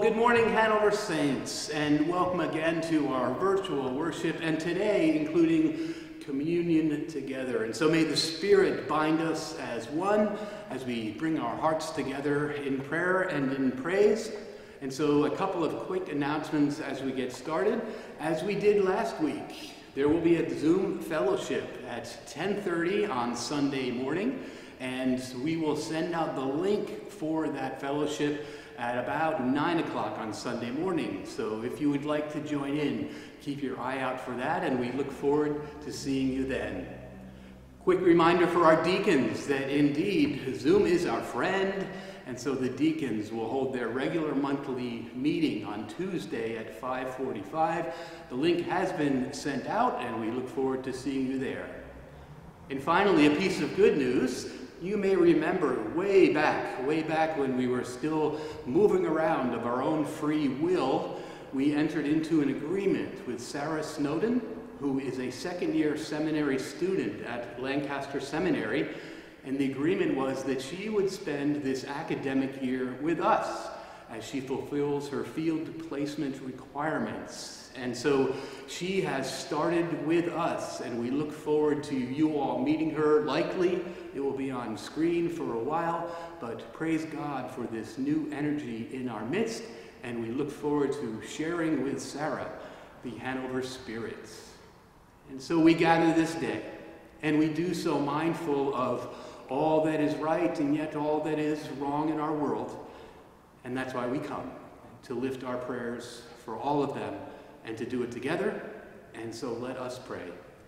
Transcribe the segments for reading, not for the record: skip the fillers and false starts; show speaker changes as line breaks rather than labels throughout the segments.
Good morning, Hanover Saints, and welcome again to our virtual worship, and today including communion together. And so may the Spirit bind us as one as we bring our hearts together in prayer and in praise. And so a couple of quick announcements as we get started. As we did last week, there will be a Zoom fellowship at 10:30 on Sunday morning, and we will send out the link for that fellowship at about 9 o'clock on Sunday morning. So if you would like to join in, keep your eye out for that, and we look forward to seeing you then. Quick reminder for our deacons that indeed Zoom is our friend, and so the deacons will hold their regular monthly meeting on Tuesday at 5:45. The link has been sent out, and we look forward to seeing you there. And finally, a piece of good news. You may remember way back when we were still moving around of our own free will, we entered into an agreement with Sarah Snowden, who is a second-year seminary student at Lancaster Seminary, and the agreement was that she would spend this academic year with us as she fulfills her field placement requirements. And so she has started with us, and we look forward to you all meeting her. Likely it will be on screen for a while, but praise God for this new energy in our midst, and we look forward to sharing with Sarah the Hanover spirit. And so we gather this day, and we do so mindful of all that is right and yet all that is wrong in our world. And that's why we come, to lift our prayers for all of them and to do it together. And so let us pray.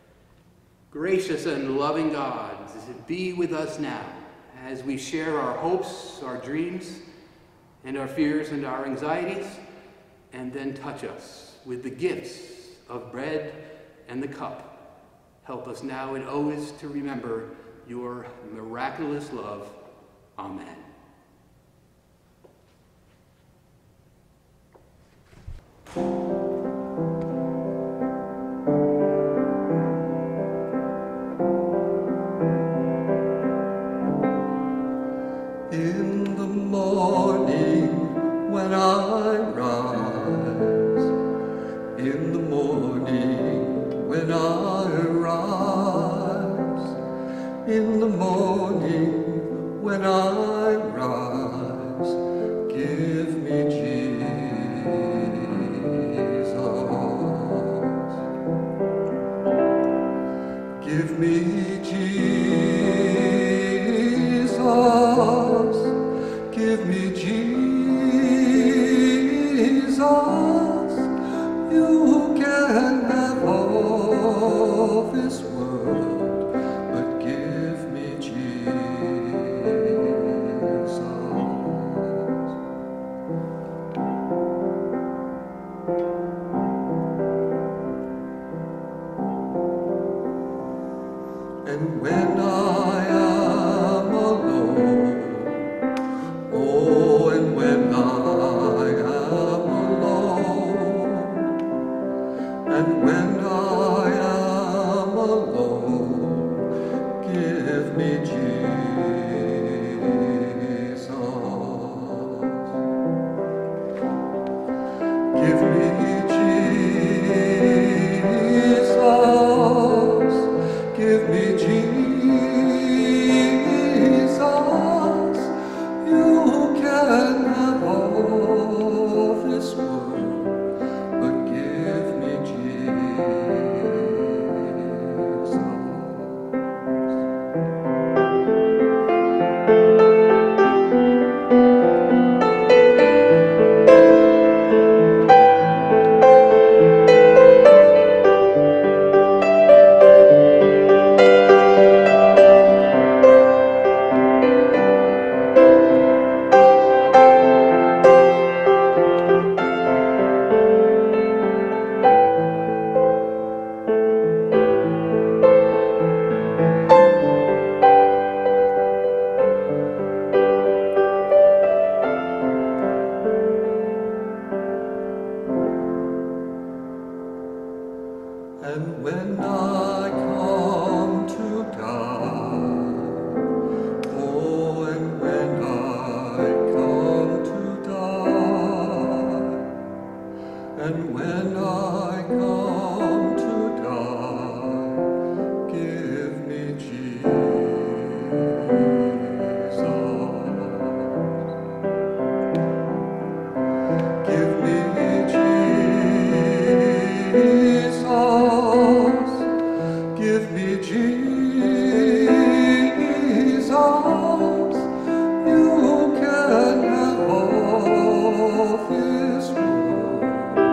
Gracious and loving God, be with us now as we share our hopes, our dreams, and our fears and our anxieties, and then touch us with the gifts of bread and the cup. Help us now and always to remember your miraculous love. Amen.
In the morning when I rise, in the morning when I rise, in the morning when I rise, give me Jesus, give me Jesus, give me Jesus. You can have all this world, but give me Jesus. And when I am alone, oh, and when I am alone, and when I am alone, give me Jesus. Give me Jesus. Give me Jesus. You can have all this world, but give me Jesus. And when I come to die, oh, and when I come to die, And when I come to die, give me Jesus. Give me Jesus. Give me Jesus. You can have all this world.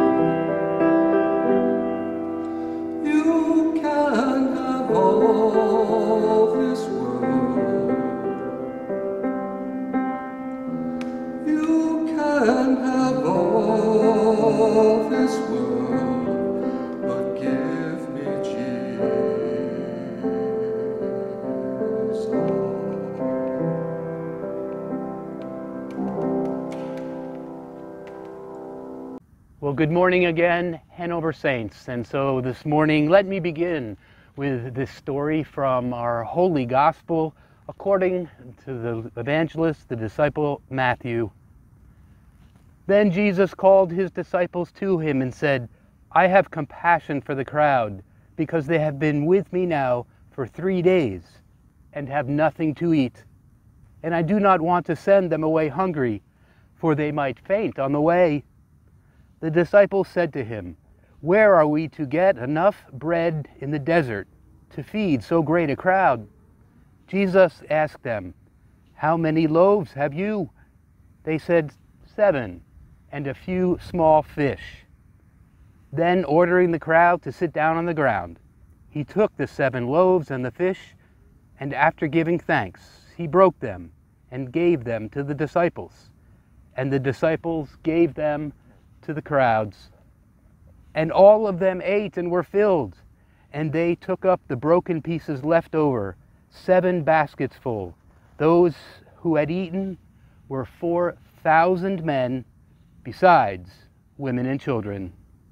You can have all this world. You can have all this world, but give me Jesus.
Well, good morning again, Hanover Saints. And so this morning, let me begin with this story from our Holy Gospel according to the evangelist, the disciple Matthew. Then Jesus called his disciples to him and said, I have compassion for the crowd, because they have been with me now for 3 days and have nothing to eat. And I do not want to send them away hungry, for they might faint on the way. The disciples said to him, Where are we to get enough bread in the desert to feed so great a crowd? Jesus asked them, How many loaves have you? They said, 7, and a few small fish. Then, ordering the crowd to sit down on the ground, he took the 7 loaves and the fish, and after giving thanks, he broke them and gave them to the disciples. And the disciples gave them to the crowds. And all of them ate and were filled, and they took up the broken pieces left over, 7 baskets full. Those who had eaten were 4,000 men, besides women and children.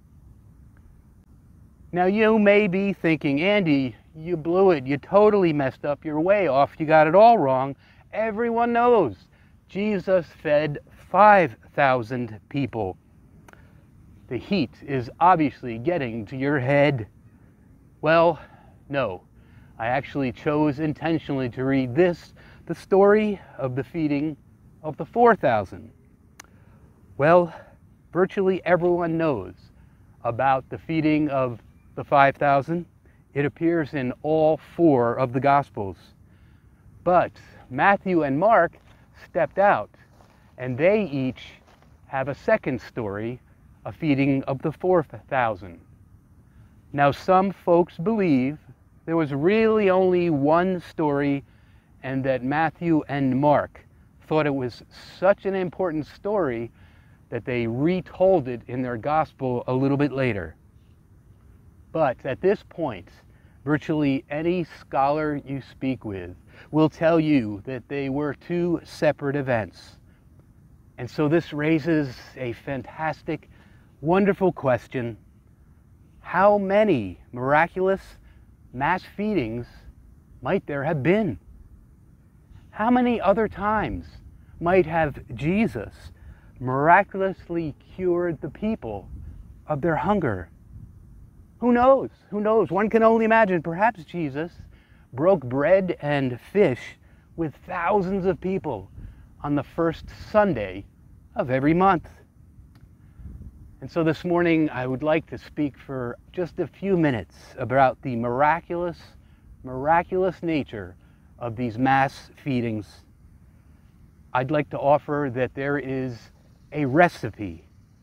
Now you may be thinking, Andy, you blew it. You totally messed up. You're way off. You got it all wrong. Everyone knows Jesus fed 5,000 people. The heat is obviously getting to your head. Well, no. I actually chose intentionally to read the story of the feeding of the 4,000. Well, virtually everyone knows about the feeding of the 5,000. It appears in all 4 of the Gospels. But Matthew and Mark stepped out, and they each have a second story, a feeding of the 4,000. Now, some folks believe there was really only one story, and that Matthew and Mark thought it was such an important story that they retold it in their gospel a little bit later. But at this point, virtually any scholar you speak with will tell you that they were 2 separate events. And so this raises a fantastic, wonderful question. How many miraculous mass feedings might there have been? How many other times might have Jesus miraculously cured the people of their hunger? Who knows? Who knows? One can only imagine. Perhaps Jesus broke bread and fish with thousands of people on the first Sunday of every month. And so this morning I would like to speak for just a few minutes about the miraculous nature of these mass feedings. I'd like to offer that there is a recipe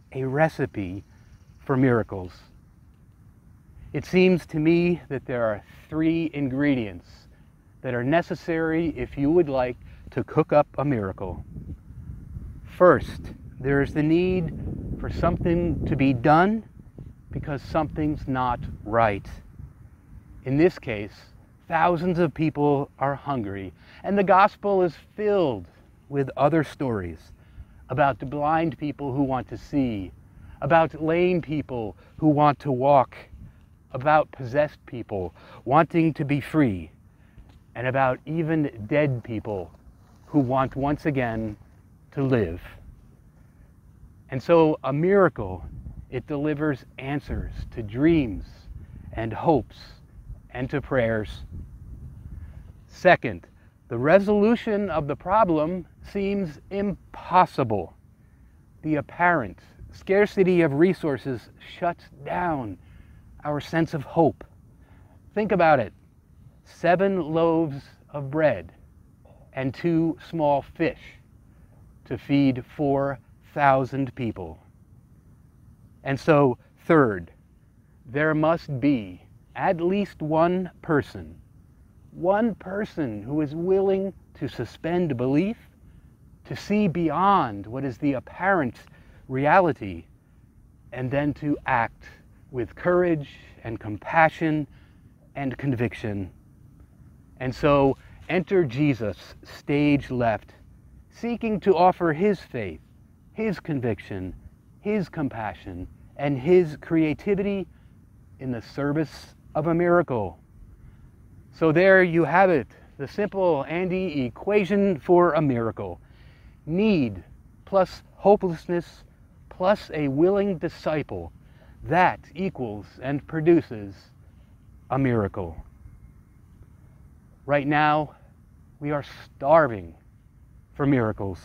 for miracles. It seems to me that there are 3 ingredients that are necessary if you would like to cook up a miracle. First, there is the need for something to be done because something's not right. In this case, thousands of people are hungry, and the gospel is filled with other stories about blind people who want to see, about lame people who want to walk, about possessed people wanting to be free, and about even dead people who want once again to live. And so a miracle It delivers answers to dreams and hopes and to prayers. Second, the resolution of the problem seems impossible. The apparent scarcity of resources shuts down our sense of hope. Think about it. 7 loaves of bread and 2 small fish to feed 4,000 people. And so, third, there must be at least one person who is willing to suspend belief, to see beyond what is the apparent reality, and then to act with courage and compassion and conviction. And so, enter Jesus, stage left, seeking to offer his faith, his conviction, his compassion, and his creativity in the service of a miracle. So there you have it, the simple Andy equation for a miracle. Need plus hopelessness plus a willing disciple, that equals and produces a miracle. Right now, we are starving for miracles.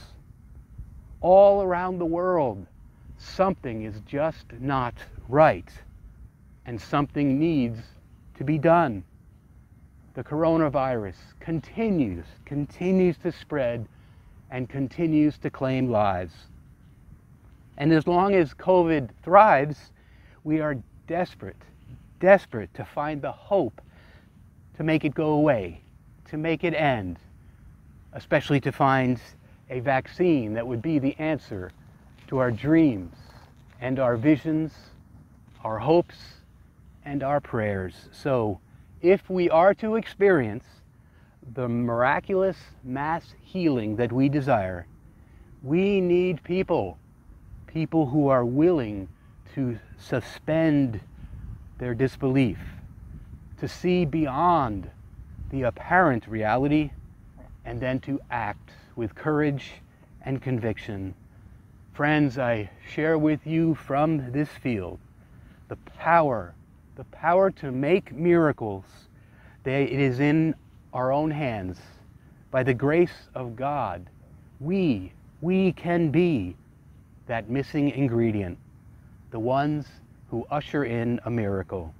All around the world, something is just not right, and something needs to be done. The coronavirus continues to spread and continues to claim lives. And as long as COVID thrives, we are desperate to find the hope to make it go away, to make it end, especially to find a vaccine that would be the answer to our dreams and our visions, our hopes and our prayers. So, if we are to experience the miraculous mass healing that we desire, we need people who are willing to suspend their disbelief, to see beyond the apparent reality, and then to act with courage and conviction. Friends, I share with you from this field the power to make miracles. It is in our own hands. By the grace of God, we can be that missing ingredient, the ones who usher in a miracle.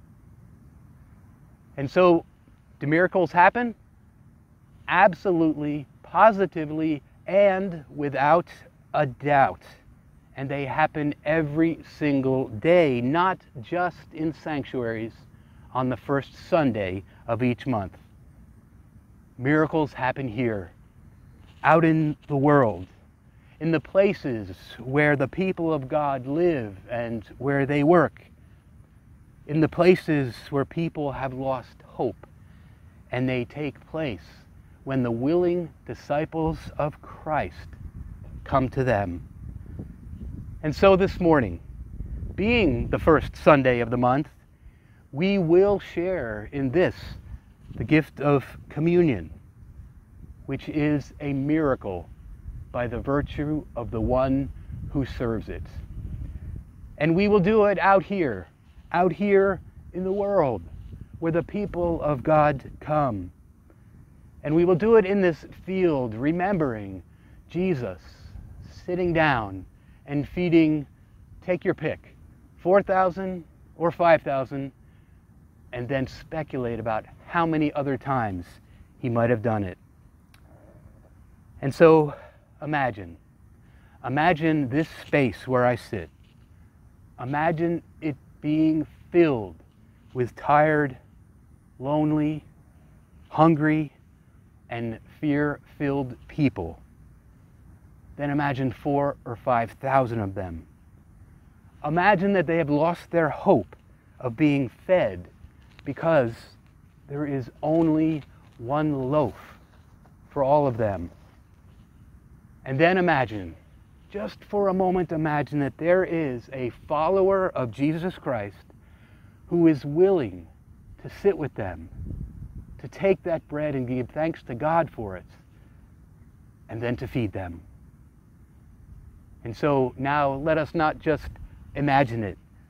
And so, do miracles happen? Absolutely, positively, and without a doubt. And they happen every single day, not just in sanctuaries on the first Sunday of each month. Miracles happen here, out in the world, in the places where the people of God live and where they work, in the places where people have lost hope, and they take place when the willing disciples of Christ come to them. And so this morning, being the first Sunday of the month, we will share in this, the gift of communion, which is a miracle by the virtue of the one who serves it. And we will do it out here in the world, where the people of God come. And we will do it in this field, remembering Jesus sitting down and feeding, take your pick, 4,000 or 5,000, and then speculate about how many other times he might have done it. And so imagine this space where I sit. Imagine it being filled with tired, lonely, hungry, and fear-filled people. Then imagine 4,000 or 5,000 of them. Imagine that they have lost their hope of being fed because there is only one loaf for all of them. And then imagine, just for a moment, imagine that there is a follower of Jesus Christ who is willing to sit with them, to take that bread and give thanks to God for it, and then to feed them. And so now let us not just imagine it,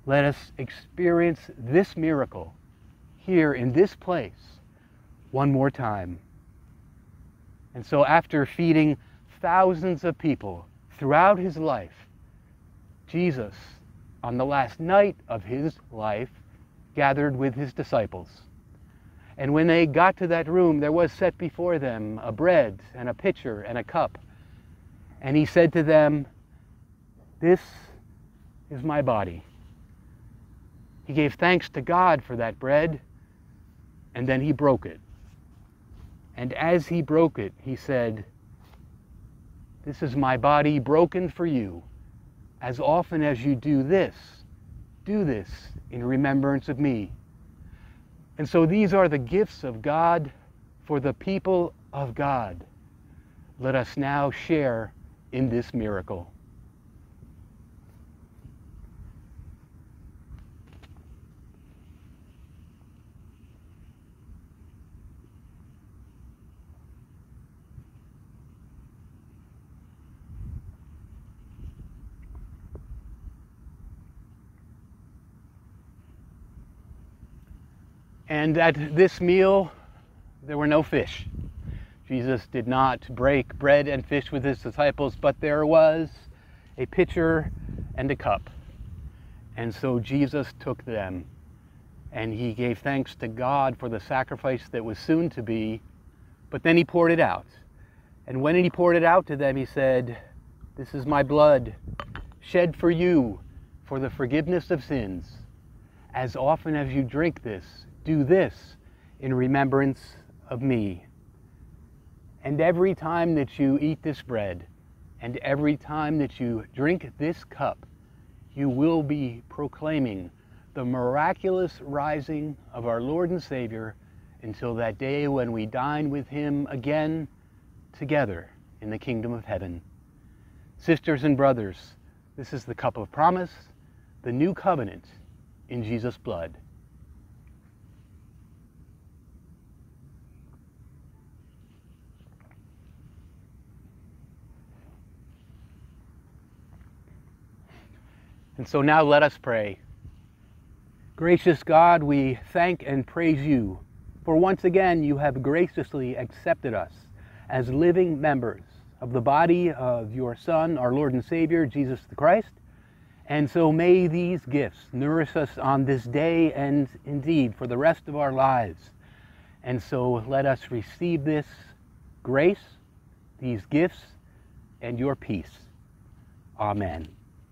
let us experience this miracle here in this place one more time. And so after feeding thousands of people throughout his life, Jesus, on the last night of his life, gathered with his disciples. And when they got to that room, there was set before them a bread and a pitcher and a cup. And he said to them, "This is my body." He gave thanks to God for that bread, and then he broke it. And as he broke it, he said, "This is my body broken for you. As often as you do this in remembrance of me." And so these are the gifts of God for the people of God. Let us now share in this miracle. And at this meal, there were no fish. Jesus did not break bread and fish with his disciples, but there was a pitcher and a cup. And so Jesus took them, and he gave thanks to God for the sacrifice that was soon to be, but then he poured it out. And when he poured it out to them, he said, "This is my blood, shed for you for the forgiveness of sins. As often as you drink this, do this in remembrance of me." And every time that you eat this bread, and every time that you drink this cup, you will be proclaiming the miraculous rising of our Lord and Savior until that day when we dine with him again together in the kingdom of heaven. Sisters and brothers, this is the cup of promise, the new covenant in Jesus' blood. And so now let us pray. Gracious God, we thank and praise you, for once again you have graciously accepted us as living members of the body of your Son, our Lord and Savior, Jesus the Christ. And so may these gifts nourish us on this day and indeed for the rest of our lives. And so let us receive this grace, these gifts, and your peace. Amen.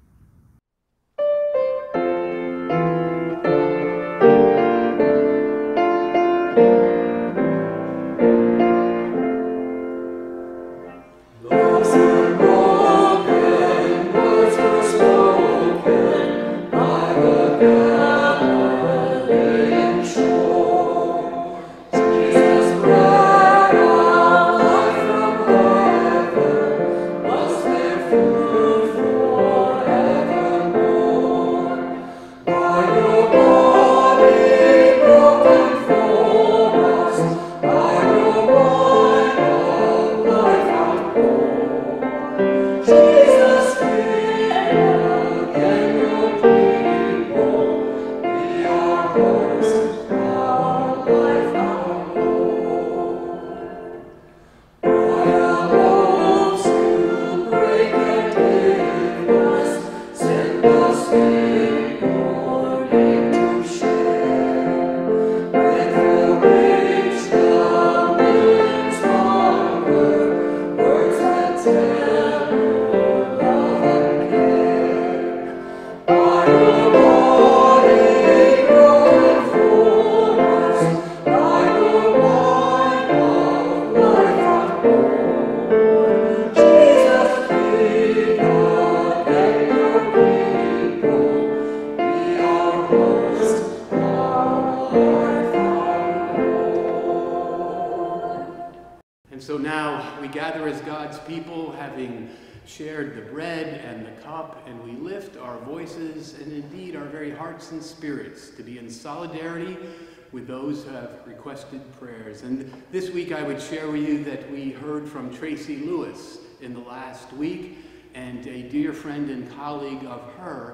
So now we gather as God's people, having shared the bread and the cup, and we lift our voices and indeed our very hearts and spirits to be in solidarity with those who have requested prayers. And this week I would share with you that we heard from Tracy Lewis in the last week, and a dear friend and colleague of her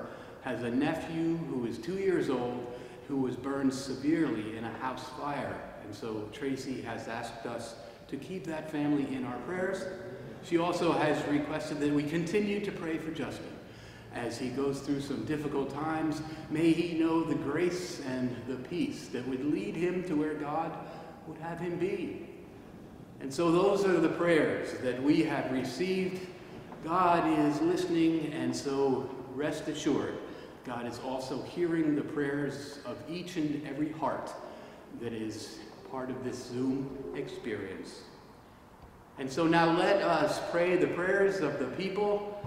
has a nephew who is 2 years old who was burned severely in a house fire. And so Tracy has asked us to keep that family in our prayers. She also has requested that we continue to pray for Justin as he goes through some difficult times. May he know the grace and the peace that would lead him to where God would have him be. And so those are the prayers that we have received. God is listening, and so rest assured, God is also hearing the prayers of each and every heart that is part of this Zoom experience. And so now let us pray the prayers of the people.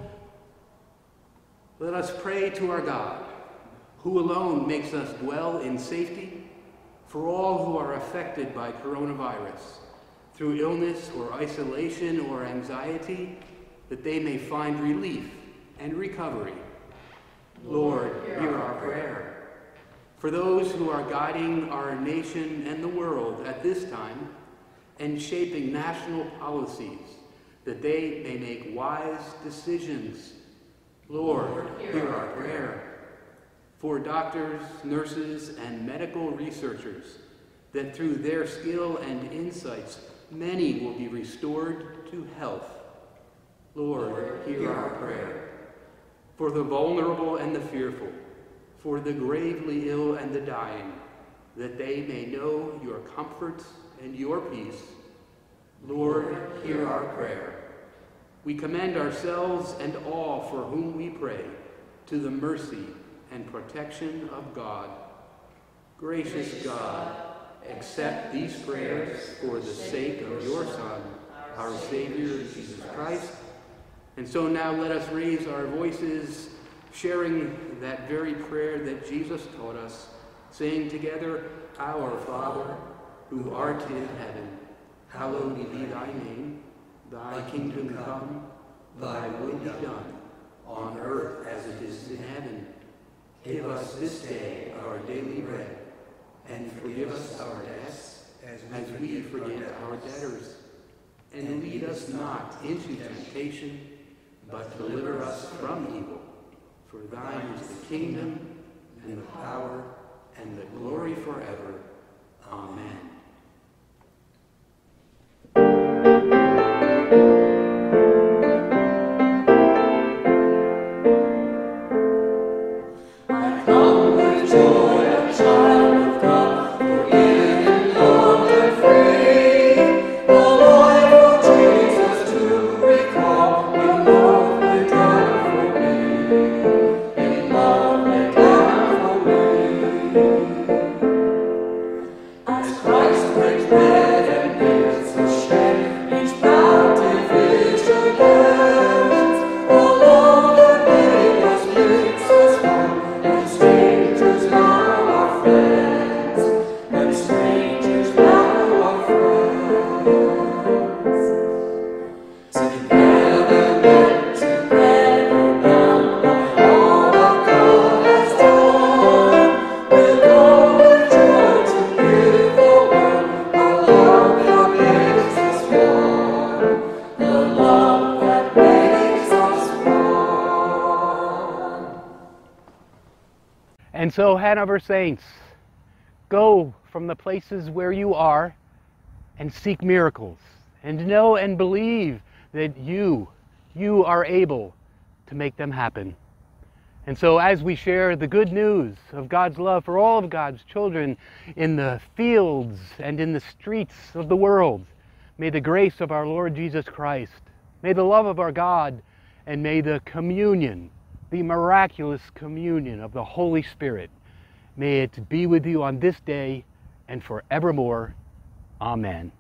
Let us pray to our God, who alone makes us dwell in safety, for all who are affected by coronavirus, through illness or isolation or anxiety, that they may find relief and recovery. Lord, hear our prayer. For those who are guiding our nation and the world at this time and shaping national policies, that they may make wise decisions. Lord, hear our prayer. For doctors, nurses, and medical researchers, that through their skill and insights, many will be restored to health. Lord, hear our prayer. For the vulnerable and the fearful, for the gravely ill and the dying, that they may know your comfort and your peace. Lord, hear our prayer. We commend ourselves and all for whom we pray to the mercy and protection of God. Gracious God, accept these prayers for the sake of your Son, our Savior, Jesus Christ. And so now let us raise our voices, sharing that very prayer that Jesus taught us, saying together, Our Father, who art in heaven, hallowed be thy name. Thy kingdom come, thy will be done, on earth as it is in heaven. Give us this day our daily bread, and forgive us our debts, as we forgive our debtors. And lead us not into temptation, but deliver us from evil. For thine is the kingdom, and the power, and the glory forever. Amen. And so, Hanover Saints, go from the places where you are and seek miracles, and know and believe that you are able to make them happen. And so as we share the good news of God's love for all of God's children in the fields and in the streets of the world, may the grace of our Lord Jesus Christ, may the love of our God, and may the communion, the miraculous communion of the Holy Spirit, may it be with you on this day and forevermore. Amen.